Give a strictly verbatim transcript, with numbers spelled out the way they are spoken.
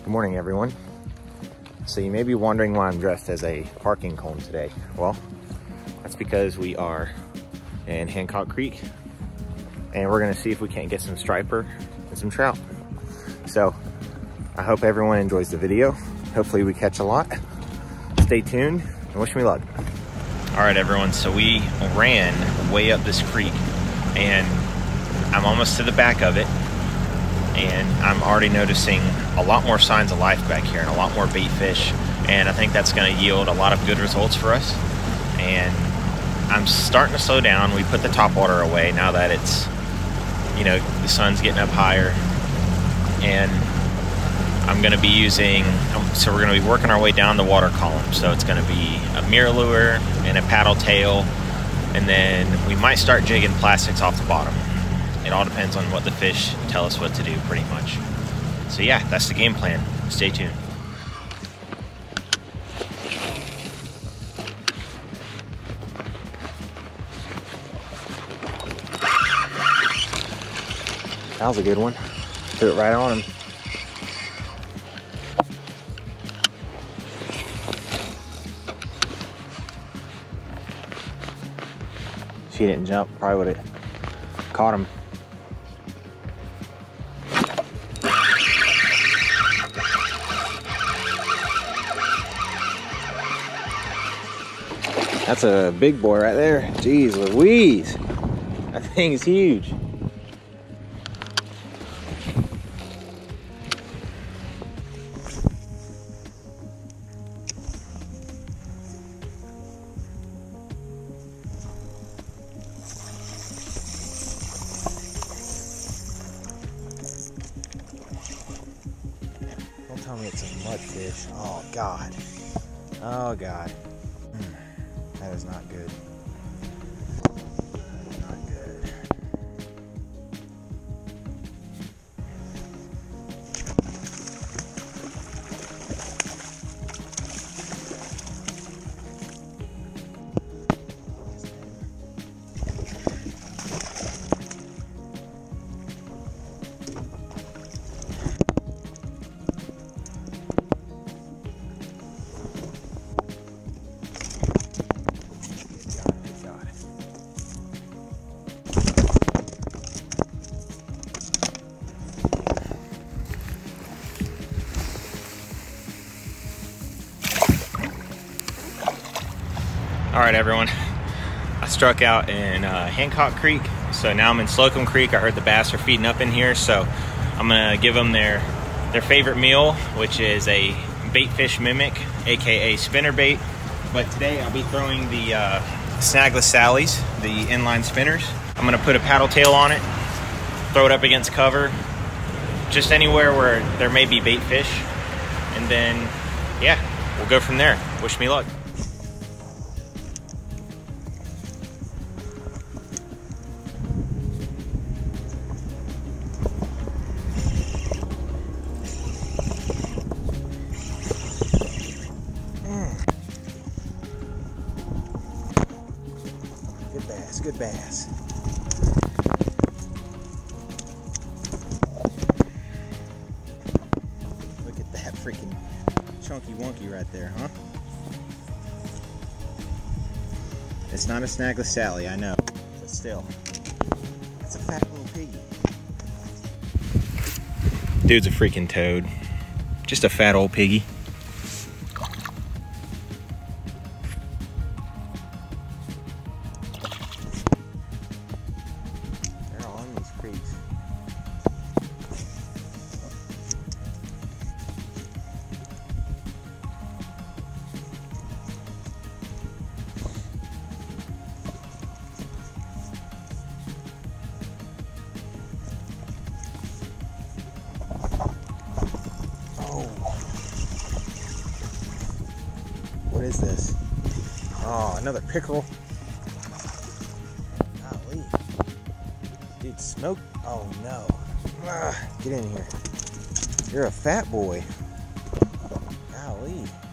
Good morning, everyone. So you may be wondering why I'm dressed as a parking cone today. Well, that's because we are in Hancock Creek and we're gonna see if we can't get some striper and some trout. So I hope everyone enjoys the video. Hopefully we catch a lot. Stay tuned and wish me luck. All right, everyone, so we ran way up this creek and I'm almost to the back of it. And I'm already noticing a lot more signs of life back here and a lot more bait fish. And I think that's gonna yield a lot of good results for us. And I'm starting to slow down. We put the top water away now that it's, you know, the sun's getting up higher. And I'm gonna be using, so we're gonna be working our way down the water column. So it's gonna be a mirror lure and a paddle tail. And then we might start jigging plastics off the bottom. It all depends on what the fish tell us what to do, pretty much. So yeah, that's the game plan. Stay tuned. That was a good one. Threw it right on him. If he didn't jump, probably would have caught him. That's a big boy right there. Jeez Louise. That thing's huge. Don't tell me it's a mudfish. Oh God. Oh God. That is not good. That is not good. All right, everyone, I struck out in uh, Hancock Creek, so now I'm in Slocum Creek. I heard the bass are feeding up in here, so I'm gonna give them their their favorite meal, which is a bait fish mimic, aka spinner bait. But today I'll be throwing the uh, Snagless Sallies, the inline spinners. I'm gonna put a paddle tail on it, throw it up against cover, just anywhere where there may be bait fish, and then yeah, we'll go from there. Wish me luck. Good bass, good bass. Look at that freaking chunky wonky right there, huh? It's not a Snagless Sally, I know, but still, it's a fat little piggy. Dude's a freaking toad. Just a fat old piggy. Creeks. Oh, what is this? Oh, another pickerel. Golly. Dude, smoke. Oh no. Ah, get in here. You're a fat boy. Golly.